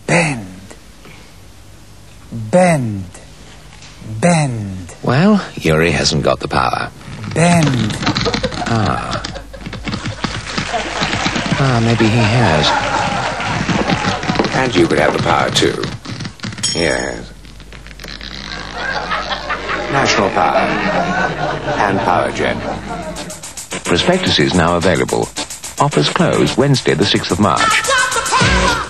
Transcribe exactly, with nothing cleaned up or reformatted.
Bend. Bend. Bend. Well, Yuri hasn't got the power. Bend. Ah. Ah, maybe he has. And you could have the power too. Yes. National Power and Powergen. Prospectus is now available. Offers close Wednesday the sixth of March.